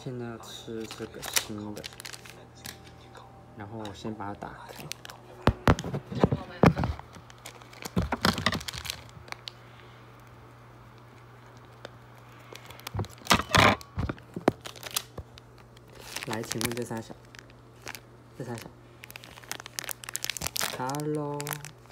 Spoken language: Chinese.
天呢吃这个新的，然后我先把它打开。来，请问这三小？Hello。